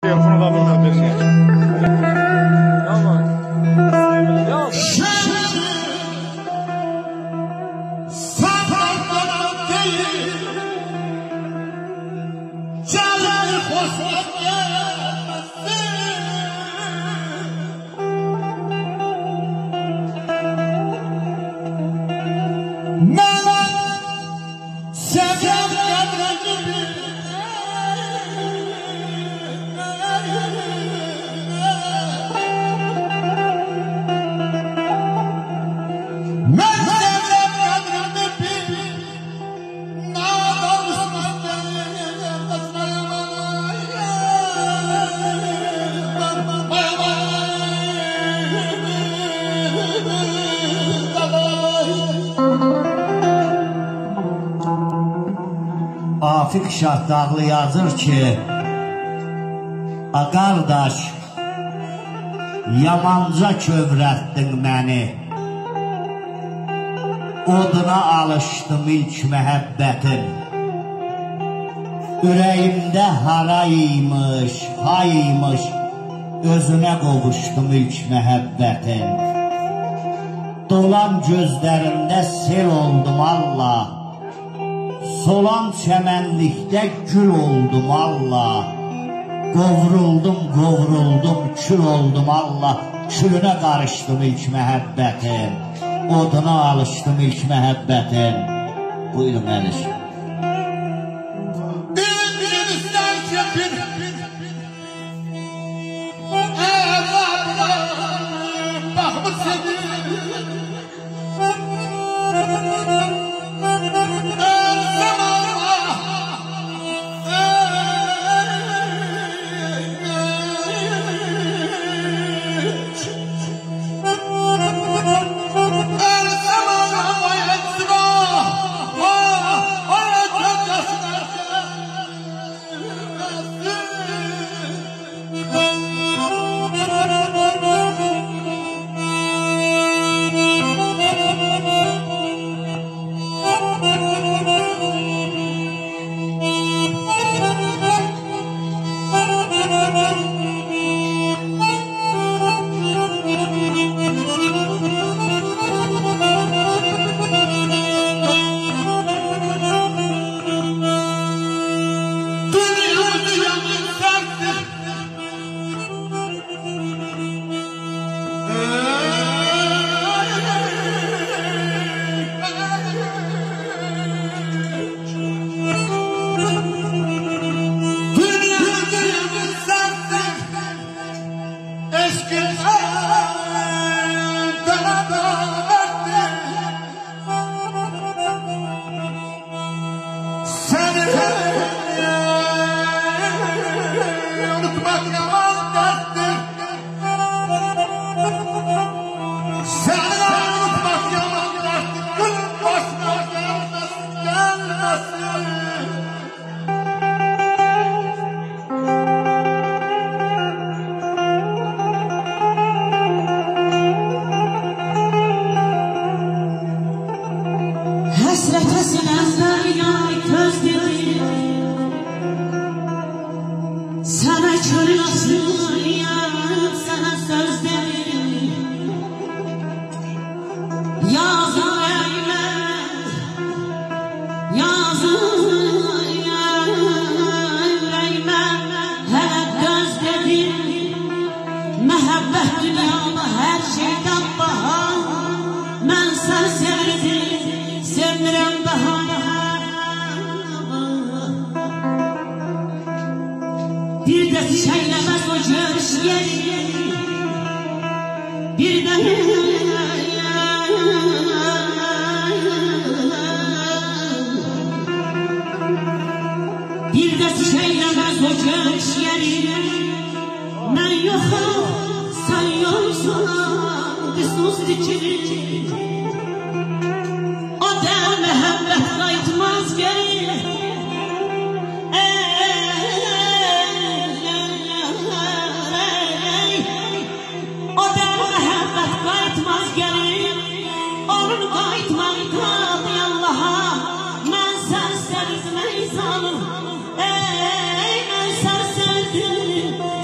Telefonu kabul et. Tamam. Yok. Afik Şahdağlı yazır ki, qardaş, yamanca kövrətdin məni, oduna alışdım ilk məhəbbətin, ürəyimdə haraymış, haymış, özünə qovuşdum ilk məhəbbətin, dolan gözlərində sel oldum Allah, solan çəmənlikdə gül oldum Allah, qovruldum, kül oldum Allah, külünə qarışdım ilk məhəbbətin, oduna alışdım ilk məhəbbətin. Buyurun əliş. Sana kör nasıl yar, sana söz derim, yazın eyle, yazın eyleyme, hep göz dedim, mehabbet dünyada her şeyden bahar, ben sen sevdim, sevmirem daha. Bir de şeylemez o görüş yeri, bir de şeylemez o görüş yeri. Ben yokum, sen yoksun, bir sus dikili. O da mehabbet kayıtmaz geri. Ey ben sen sevdim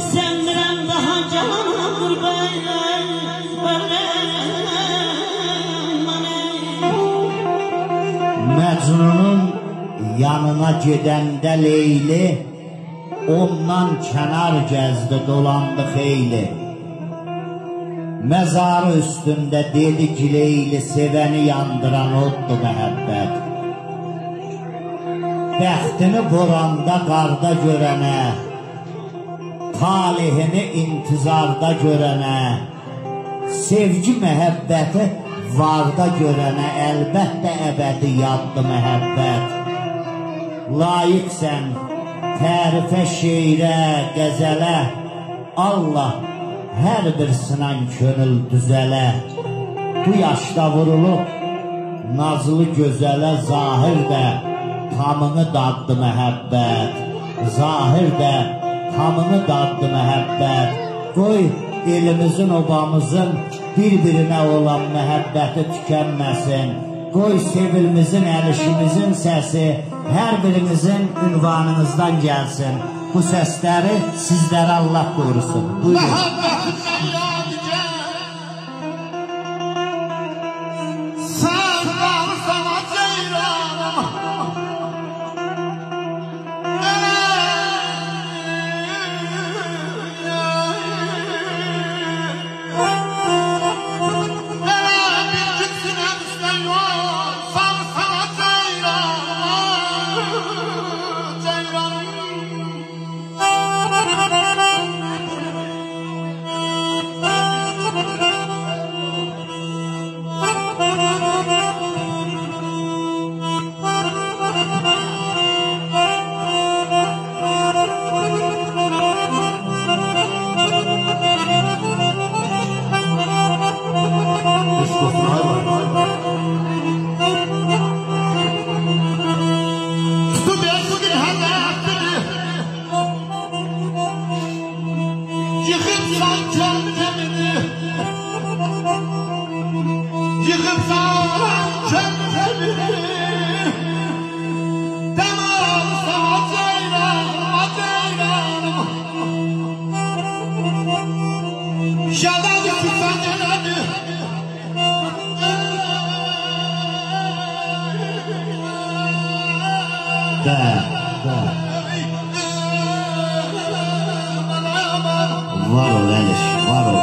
Məcnunun yanına gedəndə Leyli, ondan kənar gəzdi, dolandı xeyli. Məzarı üstündə dedi ki, Leyli, sevəni yandıran oddur məhəbbət. Bəxtini boranda, qarda görənə, talihini intizarda görənə, sevgi məhəbbəti varda görənə, əlbəttə əbədi yaddı məhəbbət. Layiqsən tərifə, şeirə, qəzələ, Allah hər bir sınan könül düzələ. Bu yaşda vurulub nazlı gözələ, zahir də tamını daddı məhəbbət. Zahir də tamını daddı məhəbbət. Qoy elimizin, obamızın bir-birinə olan məhəbbəti tükənməsin. Qoy sevilmizin, əlişimizin səsi hər birimizin ünvanınızdan gəlsin. Bu səsləri sizlərə Allah qorusun. Buyurun. Var ol Əliş, var ol.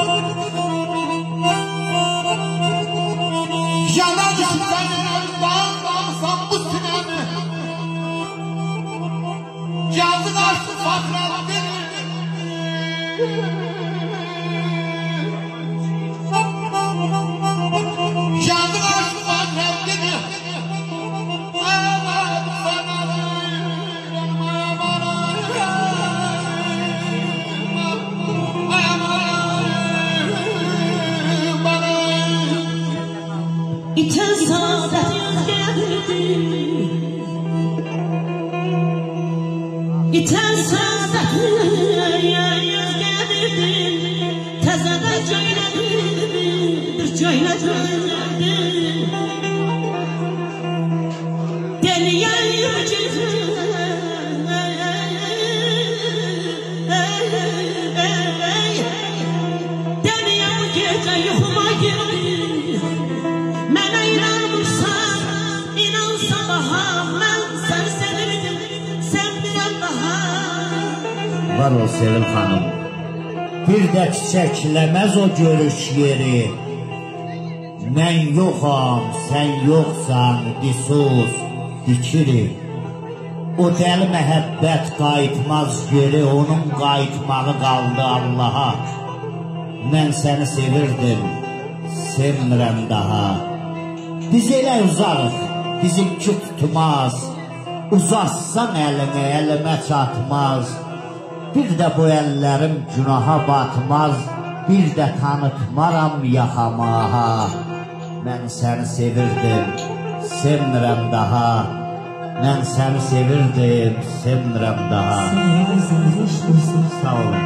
İten saadet yüz geldi, İten saadet yüz geldi, Tezeden cöyledi, bir cöyledi. Deliyen yücüdü, Deliyen gece yuhuma girdi. Mənə inanmışsan, inansa daha, mən səni sevirdim, sən bilən daha. Var ol Sevil xanım, bir də çiçəkləməz o görüş yeri. Mən yoxam, sən yoxsan, disus, dikirik. O dəli məhəbbət qayıtmaz geri, onun qayıtmağı qaldı Allaha. Mən səni sevirdim, sevmirəm daha. Biz elə uzarıq, bizimki tutmaz. Uzatsan əlini, əlimə çatmaz. Bir də bu əllərim günaha batmaz. Bir də tanıtmaram yaxamaha. Mən səni sevirdim, sevmirəm daha. Mən səni sevirdim, sevmirəm daha. Sağ olun.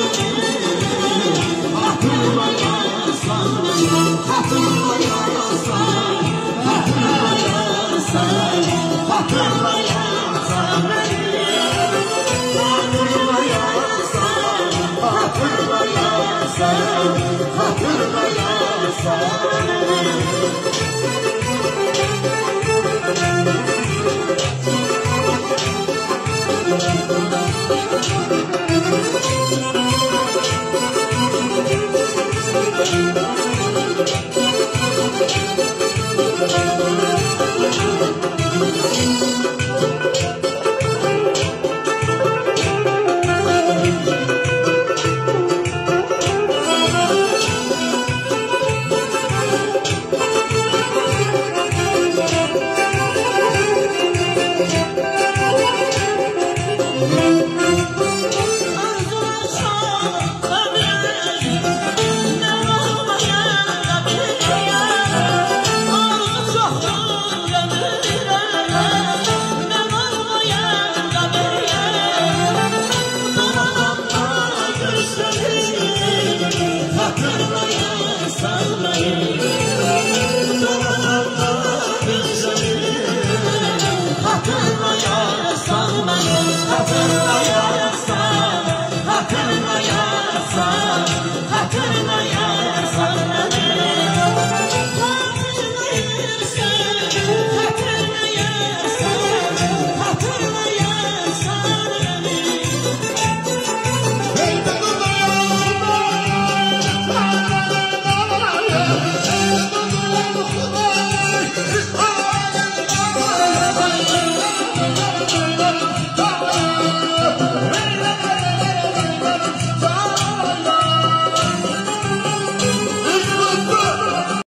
Hey,